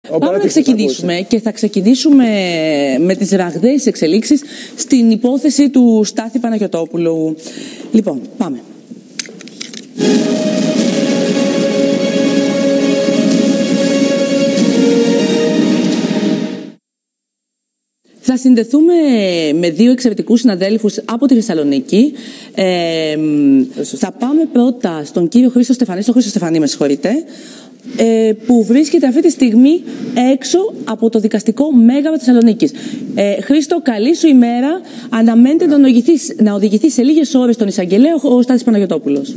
Πάμε να ξεκινήσουμε και θα ξεκινήσουμε με τις ραγδαίες εξελίξεις στην υπόθεση του Στάθη Παναγιωτόπουλου. Λοιπόν, πάμε. Θα συνδεθούμε με δύο εξαιρετικούς συναδέλφους από τη Θεσσαλονίκη. Θα πάμε πρώτα στον κύριο Χρήστο Στεφανή, στον Χρήστο Στεφανή, με συγχωρείτε, που βρίσκεται αυτή τη στιγμή έξω από το δικαστικό Μέγαρο Θεσσαλονίκης. Χρήστο, καλή σου ημέρα. Αναμένεται να οδηγηθεί σε λίγες ώρες στον εισαγγελέα ο Στάθης Παναγιωτόπουλος.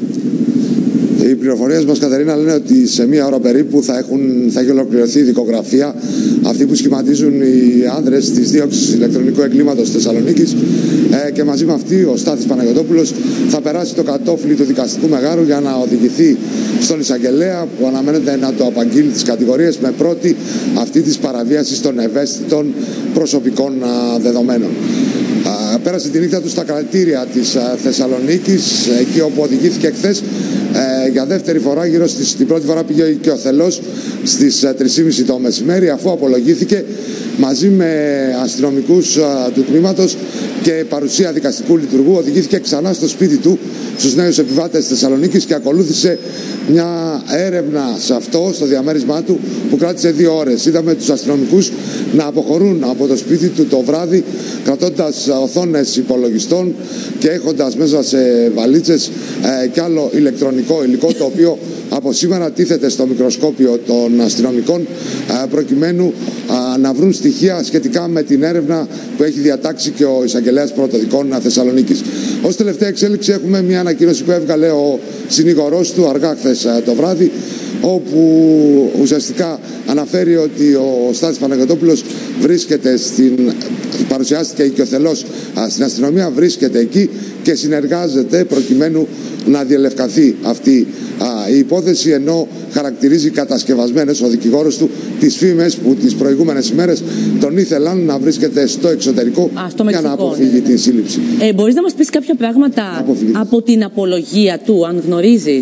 Οι πληροφορίες μας, Κατερίνα, λένε ότι σε μία ώρα περίπου θα έχει ολοκληρωθεί η δικογραφία. Αυτοί που σχηματίζουν οι άνδρες της δίωξης ηλεκτρονικού εγκλήματος Θεσσαλονίκης, και μαζί με αυτή ο Στάθης Παναγιωτόπουλος θα περάσει το κατόφλι του δικαστικού μεγάρου για να οδηγηθεί στον εισαγγελέα, που αναμένεται να το απαγγείλει τις κατηγορίες με πρώτη αυτή της παραβίασης των ευαίσθητων προσωπικών δεδομένων. Πέρασε τη νύχτα του στα κρατήρια της Θεσσαλονίκης, εκεί όπου οδηγήθηκε χθες για δεύτερη φορά. Την πρώτη φορά πήγε και ο Θελός στις 3:30 το μεσημέρι, αφού απολογήθηκε μαζί με αστυνομικούς του τμήματος και παρουσία δικαστικού λειτουργού. Οδηγήθηκε ξανά στο σπίτι του, στους νέους επιβάτες της Θεσσαλονίκης, και ακολούθησε μια έρευνα σε αυτό, στο διαμέρισμά του, που κράτησε 2 ώρες. Είδαμε τους αστυνομικούς να αποχωρούν από το σπίτι του το βράδυ, κρατώντας οθόνες υπολογιστών και έχοντας μέσα σε βαλίτσες και άλλο ηλεκτρονικό υλικό, το οποίο από σήμερα τίθεται στο μικροσκόπιο των αστυνομικών, προκειμένου να βρουν στοιχεία σχετικά με την έρευνα που έχει διατάξει και ο εισαγγελέας πρωτοδικών Θεσσαλονίκης. Ως τελευταία εξέλιξη έχουμε μια ανακοίνωση που έβγαλε ο συνήγορός του αργά χθες το βράδυ, όπου ουσιαστικά αναφέρει ότι ο Στάθης Παναγιωτόπουλος παρουσιάστηκε και ο Θελός στην αστυνομία, βρίσκεται εκεί και συνεργάζεται προκειμένου να διελευκανθεί αυτή η υπόθεση, ενώ χαρακτηρίζει κατασκευασμένες ο δικηγόρος του τις φήμες που τις προηγούμενες ημέρες τον ήθελαν να βρίσκεται στο εξωτερικό για να αποφύγει την σύλληψη. Μπορείς να μας πεις κάποια πράγματα από την απολογία του, αν γνωρίζεις?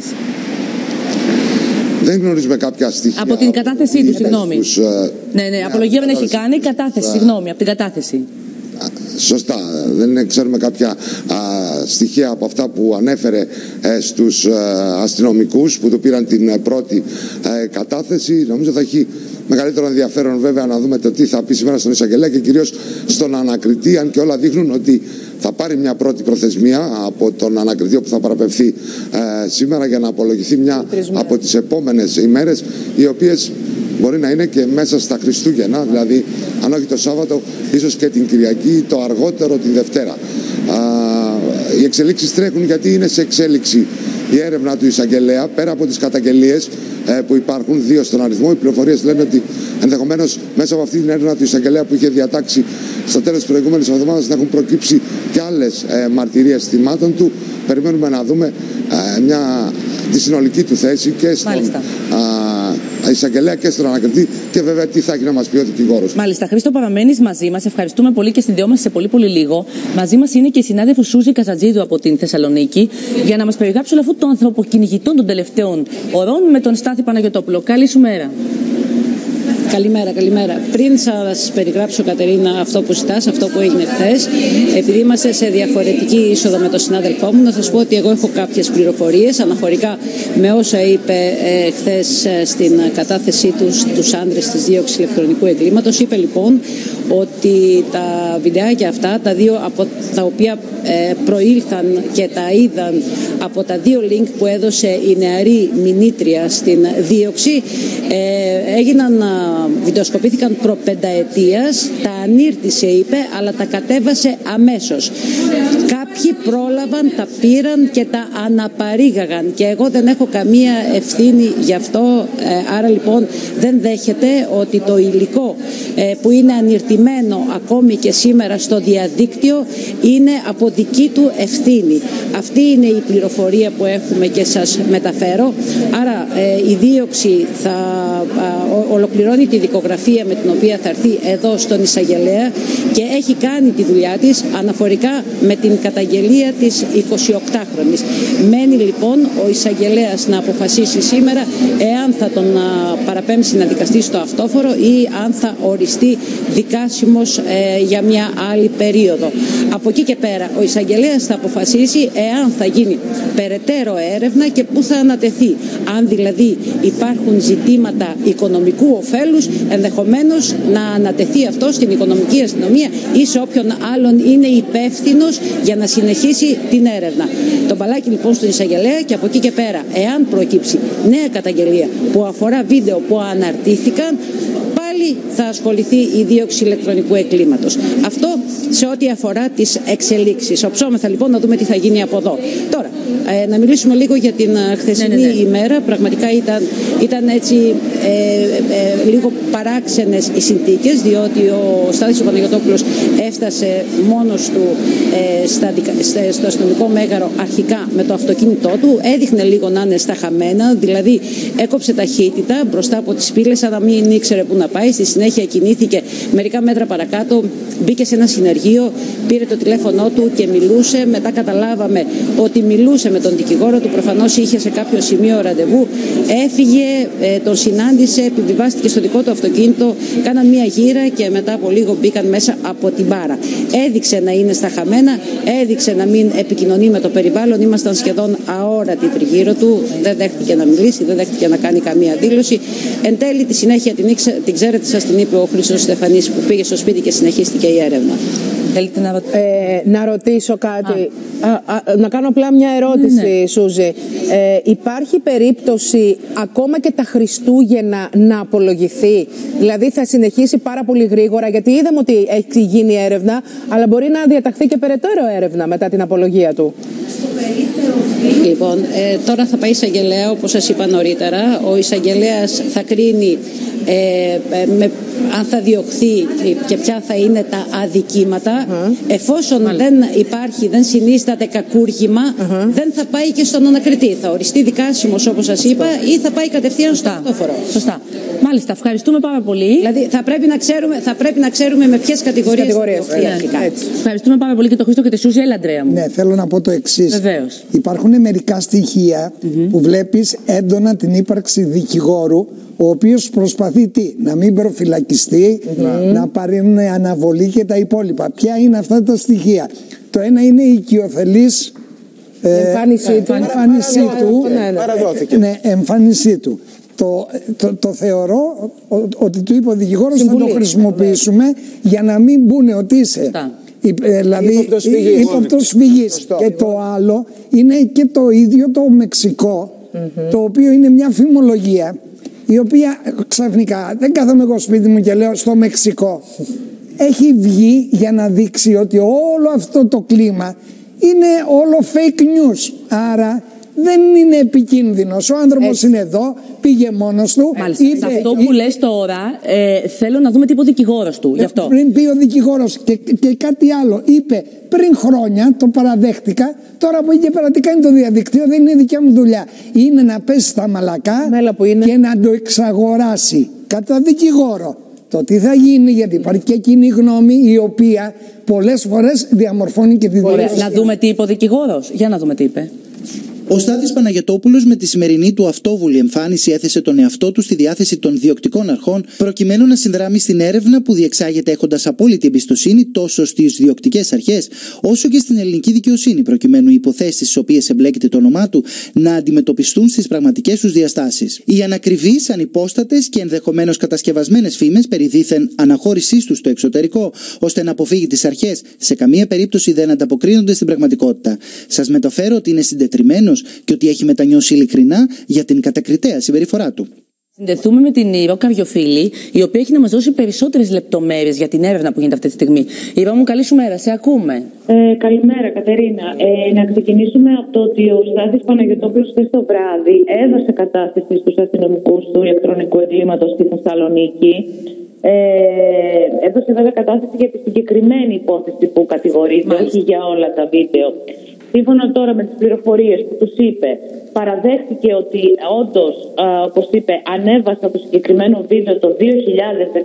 Δεν γνωρίζουμε κάποια στοιχεία. Από την κατάθεσή του, συγγνώμη. Ναι, απολογία δεν έχει κάνει, κατάθεση, συγγνώμη, από την κατάθεση. Σωστά, δεν ξέρουμε κάποια στοιχεία από αυτά που ανέφερε στους αστυνομικούς που του πήραν την πρώτη κατάθεση. Νομίζω θα έχει μεγαλύτερο ενδιαφέρον βέβαια να δούμε το τι θα πει σήμερα στον εισαγγελέα και κυρίως στον ανακριτή, αν και όλα δείχνουν ότι θα πάρει μια πρώτη προθεσμία από τον ανακριτή, όπου θα παραπευθεί σήμερα, για να απολογηθεί μια από τις επόμενες ημέρες, οι οποίες μπορεί να είναι και μέσα στα Χριστούγεννα, δηλαδή αν όχι το Σάββατο, ίσως και την Κυριακή, το αργότερο τη Δευτέρα. Οι εξελίξεις τρέχουν γιατί είναι σε εξέλιξη η έρευνα του εισαγγελέα, πέρα από τις καταγγελίες που υπάρχουν, 2 στον αριθμό. Οι πληροφορίες λένε ότι ενδεχομένως μέσα από αυτή την έρευνα του εισαγγελέα που είχε διατάξει στο τέλος της προηγούμενης εβδομάδας να έχουν προκύψει και άλλες μαρτυρίες θυμάτων του. Περιμένουμε να δούμε τη συνολική του θέση και στον εισαγγελέα και στον ανακριτή, και βέβαια τι θα έχει να μας πει ο δικηγόρος. Μάλιστα, Χρήστο, παραμένεις μαζί μας. Ευχαριστούμε πολύ και συνδεόμαστε σε πολύ πολύ λίγο. Μαζί μας είναι και η συνάδελφος Σούζη Καζατζίδου από την Θεσσαλονίκη, για να μας περιγράψει όλο αυτό το ανθρωποκυνηγητό των τελευταίων ωρών με τον Στάθη Παναγιωτόπουλο. Καλή σου μέρα. Καλημέρα. Πριν σας περιγράψω, Κατερίνα, αυτό που ζητάς, αυτό που έγινε χθες, επειδή είμαστε σε διαφορετική είσοδο με τον συνάδελφό μου, να σας πω ότι εγώ έχω κάποιες πληροφορίες αναφορικά με όσα είπε χθες στην κατάθεσή του στους άνδρες της δίωξης ηλεκτρονικού εγκλήματος. Είπε λοιπόν ότι τα βιντεάκια αυτά, τα 2 από τα οποία προήλθαν και τα είδαν από τα 2 link που έδωσε η νεαρή μηνύτρια στην δίωξη, βιντεοσκοπήθηκαν προπενταετίας, τα ανήρτησε, είπε, αλλά τα κατέβασε αμέσως. Κάποιοι πρόλαβαν, τα πήραν και τα αναπαρήγαγαν και εγώ δεν έχω καμία ευθύνη γι' αυτό, άρα λοιπόν δεν δέχεται ότι το υλικό που είναι ανηρτημένο ακόμη και σήμερα στο διαδίκτυο είναι από δική του ευθύνη. Αυτή είναι η πληροφορία που έχουμε και σας μεταφέρω. Άρα η δίωξη θα ολοκληρώνει τη δικογραφία με την οποία θα έρθει εδώ στον εισαγγελέα και έχει κάνει τη δουλειά της αναφορικά με την καταγγελία καταγγελία της 28χρονης. Μένει λοιπόν ο εισαγγελέας να αποφασίσει σήμερα εάν θα τον παραπέμψει να δικαστεί στο αυτόφορο ή αν θα οριστεί δικάσιμος για μια άλλη περίοδο. Από εκεί και πέρα ο εισαγγελέας θα αποφασίσει εάν θα γίνει περαιτέρω έρευνα και πού θα ανατεθεί. Αν δηλαδή υπάρχουν ζητήματα οικονομικού ωφέλους, ενδεχομένως να ανατεθεί αυτό στην οικονομική αστυνομία ή σε όποιον άλλον είναι υπεύθυνος για να συνεχίσει την έρευνα. Το μπαλάκι λοιπόν στον εισαγγελέα, και από εκεί και πέρα, εάν προκύψει νέα καταγγελία που αφορά βίντεο που αναρτήθηκαν, πάλι θα ασχοληθεί η δίωξη ηλεκτρονικού εγκλήματος. Αυτό σε ό,τι αφορά τις εξελίξεις. Οψόμεθα λοιπόν να δούμε τι θα γίνει από εδώ. Τώρα, να μιλήσουμε λίγο για την χθεσινή ημέρα. Πραγματικά ήταν έτσι λίγο παράξενες οι συνθήκες, διότι ο Στάθης ο Παναγιωτόπουλος έφτασε μόνος του στο αστυνομικό μέγαρο αρχικά με το αυτοκίνητό του. Έδειχνε λίγο να είναι στα χαμένα, δηλαδή έκοψε ταχύτητα μπροστά από τις πύλες σαν να μην ήξερε που να πάει. Στη συνέχεια κινήθηκε μερικά μέτρα παρακάτω, μπήκε σε ένα συνεργείο, πήρε το τηλέφωνό του και μιλούσε. Μετά καταλάβαμε ότι μιλούσε με τον δικηγόρο του, προφανώς είχε σε κάποιο σημείο ραντεβού. Έφυγε, τον συνάντησε, επιβιβάστηκε στο δικό του αυτοκίνητο, κάναν μία γύρα και μετά από λίγο μπήκαν μέσα από την μπάρα. Έδειξε να είναι στα χαμένα, έδειξε να μην επικοινωνεί με το περιβάλλον. Ήμασταν σχεδόν αόρατοι τριγύρω του, δεν δέχτηκε να μιλήσει, δεν δέχτηκε να κάνει καμία δήλωση. Εν τέλει, τη συνέχεια την ξέρετε, σας την είπε ο Χρήστος Στεφανής που πήγε στο σπίτι και συνεχίστηκε η έρευνα. Θέλετε να ρωτήσω κάτι, να κάνω απλά μια ερώτηση, Σούζη. Υπάρχει περίπτωση ακόμα και τα Χριστούγεννα να απολογηθεί? Δηλαδή θα συνεχίσει πάρα πολύ γρήγορα, γιατί είδαμε ότι έχει γίνει έρευνα, αλλά μπορεί να διαταχθεί και περαιτέρω έρευνα μετά την απολογία του. Λοιπόν, τώρα θα πάει εισαγγελέα, όπως σας είπα νωρίτερα. Ο εισαγγελέας θα κρίνει αν θα διωχθεί και ποια θα είναι τα αδικήματα. Εφόσον δεν συνίσταται κακούργημα, δεν θα πάει και στον ανακριτή. Θα οριστεί δικάσιμος, όπως σας είπα, ή θα πάει κατευθείαν στο αυτόφορο. Σωστά. Μάλιστα, ευχαριστούμε πάρα πολύ. Δηλαδή θα πρέπει να ξέρουμε με ποιες κατηγορίες θα διωχθεί αρχικά. Ευχαριστούμε πάρα πολύ και τον Χρήστο και τη Σούζη. Έλα, Αντρέα μου. Ναι, θέλω να πω το εξής. Βεβαίως. Υπάρχουν μερικά στοιχεία που βλέπεις έντονα την ύπαρξη δικηγόρου, ο οποίος προσπαθεί να μην προφυλακιστεί, να πάρει αναβολή και τα υπόλοιπα. Ποια είναι αυτά τα στοιχεία? Το ένα είναι η οικειοθελής εμφάνισή του. Το θεωρώ ότι του είπε ο δικηγόρος θα το χρησιμοποιήσουμε για να μην μπουνε ότι είσαι δηλαδή ύποπτος φυγής. Και το άλλο είναι και το ίδιο το Μεξικό, το οποίο είναι μια φημολογία, η οποία ξαφνικά, δεν κάθομαι εγώ σπίτι μου και λέω στο Μεξικό, έχει βγει για να δείξει ότι όλο αυτό το κλίμα είναι όλο fake news. Άρα δεν είναι επικίνδυνος. Ο άνθρωπος είναι εδώ, πήγε μόνος του. Μάλιστα. Σε αυτό που λες τώρα, θέλω να δούμε τι είπε ο δικηγόρος του. Γι' αυτό. Πριν πει ο δικηγόρος και κάτι άλλο. Είπε πριν χρόνια, το παραδέχτηκα. Τώρα από εκεί και πέρα τι κάνει το διαδικτύο, δεν είναι δικιά μου δουλειά. Είναι να πέσει στα μαλακά και να το εξαγοράσει κατά δικηγόρο. Το τι θα γίνει, γιατί υπάρχει και κοινή γνώμη η οποία πολλές φορές διαμορφώνει και τη δουλειά. Να δούμε τι είπε ο δικηγόρος. Για να δούμε τι είπε. Ο Στάθης Παναγιωτόπουλος με τη σημερινή του αυτόβουλη εμφάνιση έθεσε τον εαυτό του στη διάθεση των διοκτικών αρχών προκειμένου να συνδράμει στην έρευνα που διεξάγεται έχοντας απόλυτη εμπιστοσύνη τόσο στις διοκτικές αρχές όσο και στην ελληνική δικαιοσύνη, προκειμένου οι υποθέσεις στις οποίες εμπλέκεται το όνομά του να αντιμετωπιστούν στις πραγματικές τους διαστάσεις. Οι ανακριβείς, ανυπόστατες και ενδεχομένως κατασκευασμένες φήμες περί δίθεν αναχώρησής του στο εξωτερικό, ώστε να αποφύγει τις αρχές, σε καμία περίπτωση δεν ανταποκρίνονται στην πραγματικότητα. Σας μεταφέρω ότι είναι συντετριμμένος και ότι έχει μετανιώσει ειλικρινά για την κατακριτέα συμπεριφορά του. Συνδεθούμε με την Ηρώ Καριοφίλη, η οποία έχει να μας δώσει περισσότερες λεπτομέρειες για την έρευνα που γίνεται αυτή τη στιγμή. Ηρώ μου, καλή σου μέρα, σε ακούμε. Καλημέρα, Κατερίνα. Να ξεκινήσουμε από το ότι ο Στάθης Παναγιωτόπουλος χθες το βράδυ έδωσε κατάσταση στους αστυνομικούς του ηλεκτρονικού εγκλήματος στη Θεσσαλονίκη. Έδωσε βέβαια κατάσταση για τη συγκεκριμένη υπόθεση που κατηγορείται, όχι για όλα τα βίντεο. Σύμφωνα τώρα με τις πληροφορίες που τους είπε, παραδέχτηκε ότι όντως, όπως είπε, ανέβασα το συγκεκριμένο βίντεο το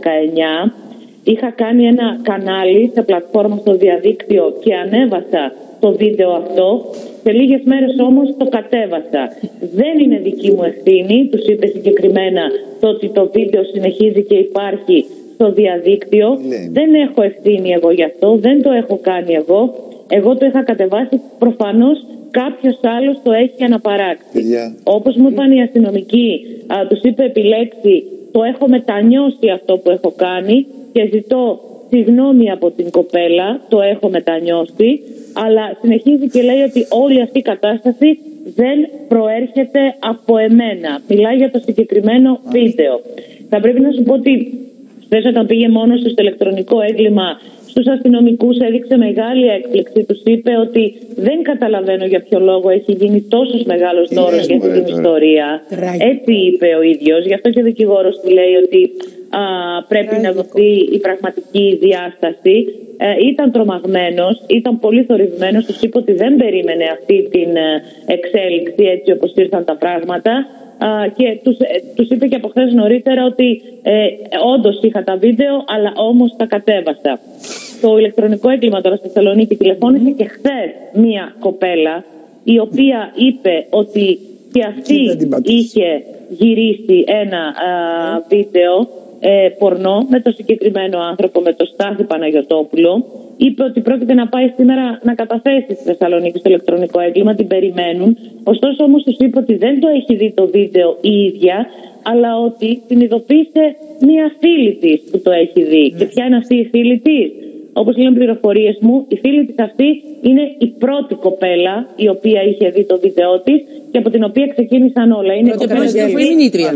2019. Είχα κάνει ένα κανάλι σε πλατφόρμα στο διαδίκτυο και ανέβασα το βίντεο αυτό. Σε λίγες μέρες όμως το κατέβασα. Δεν είναι δική μου ευθύνη, τους είπε συγκεκριμένα, το ότι το βίντεο συνεχίζει και υπάρχει στο διαδίκτυο. Δεν έχω ευθύνη εγώ γι' αυτό, δεν το έχω κάνει εγώ. Εγώ το είχα κατεβάσει, προφανώς κάποιος άλλος το έχει αναπαράξει. Όπως μου είπαν οι αστυνομικοί, τους είπε επιλέξει, το έχω μετανιώσει αυτό που έχω κάνει και ζητώ συγγνώμη από την κοπέλα, το έχω μετανιώσει, αλλά συνεχίζει και λέει ότι όλη αυτή η κατάσταση δεν προέρχεται από εμένα. Μιλάει για το συγκεκριμένο βίντεο. Θα πρέπει να σου πω ότι όταν πήγε μόνο στο ηλεκτρονικό έγκλημα, στους αστυνομικούς έδειξε μεγάλη έκπληξη. Τους είπε ότι δεν καταλαβαίνω για ποιο λόγο έχει γίνει τόσος μεγάλος δώρος για αυτή την ιστορία. Έτσι είπε ο ίδιος. Γι' αυτό και ο δικηγόρος του λέει ότι πρέπει να δοθεί η πραγματική διάσταση. Ήταν τρομαγμένος, ήταν πολύ θορυβημένος. Τους είπε ότι δεν περίμενε αυτή την εξέλιξη έτσι όπως ήρθαν τα πράγματα. Και τους είπε και από χθες νωρίτερα ότι όντως είχα τα βίντεο, αλλά όμως τα κατέβασα. Το ηλεκτρονικό έγκλημα τώρα στη Θεσσαλονίκη τηλεφώνησε και χθες μία κοπέλα η οποία είπε ότι και αυτή είχε γυρίσει ένα βίντεο πορνό με το συγκεκριμένο άνθρωπο, με τον Στάθη Παναγιωτόπουλο. Είπε ότι πρόκειται να πάει σήμερα να καταθέσει στη Θεσσαλονίκη στο ηλεκτρονικό έγκλημα, την περιμένουν. Ωστόσο όμως τους είπε ότι δεν το έχει δει το βίντεο η ίδια, αλλά ότι την ειδοποίησε μία φίλη της που το έχει δει. Και ποια είναι αυτή η φίλη της? Όπως λένε πληροφορίες μου, η φίλη της αυτή είναι η πρώτη κοπέλα η οποία είχε δει το βίντεο της και από την οποία ξεκίνησαν όλα. Είναι η κοπέλα μηνύτρια.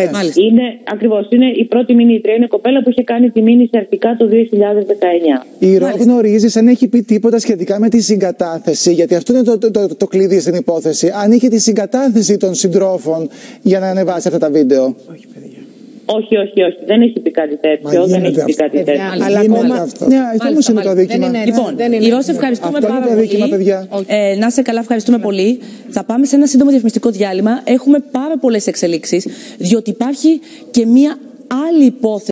Ακριβώς, είναι η πρώτη μηνύτρια. Είναι η κοπέλα που είχε κάνει τη μήνυση αρχικά το 2019. Η ΡΟ γνωρίζεις αν έχει πει τίποτα σχετικά με τη συγκατάθεση, γιατί αυτό είναι το κλειδί στην υπόθεση. Αν είχε τη συγκατάθεση των συντρόφων για να ανεβάσει αυτά τα βίντεο. Όχι, παιδιά. Όχι. Δεν έχει πει κάτι τέτοιο. Δεν έχει πει κάτι τέτοιο. Αλλά ακόμα. Ναι, αυτό όμως είναι το αδίκημα. Λοιπόν, η Ρώση, ευχαριστούμε πάρα πολύ. Να σε καλά, ευχαριστούμε πολύ. Θα πάμε σε ένα σύντομο διαφημιστικό διάλειμμα. Έχουμε πάρα πολλές εξελίξεις, διότι υπάρχει και μία άλλη υπόθεση.